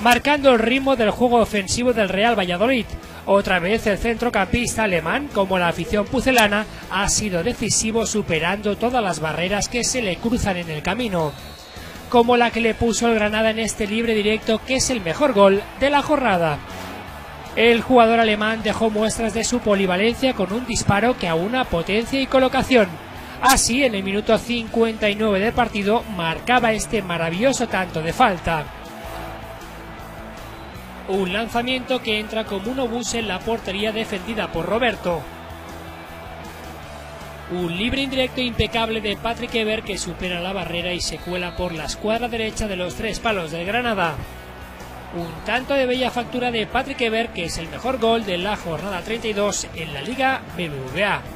marcando el ritmo del juego ofensivo del Real Valladolid. Otra vez el centrocampista alemán, como la afición pucelana, ha sido decisivo superando todas las barreras que se le cruzan en el camino, como la que le puso el Granada en este libre directo, que es el mejor gol de la jornada. El jugador alemán dejó muestras de su polivalencia con un disparo que aúna potencia y colocación. Así, en el minuto 59 del partido, marcaba este maravilloso tanto de falta. Un lanzamiento que entra como un obús en la portería defendida por Roberto. Un libre indirecto impecable de Patrick Ebert que supera la barrera y se cuela por la escuadra derecha de los tres palos del Granada. Un tanto de bella factura de Patrick Ebert, que es el mejor gol de la jornada 32 en la Liga BBVA.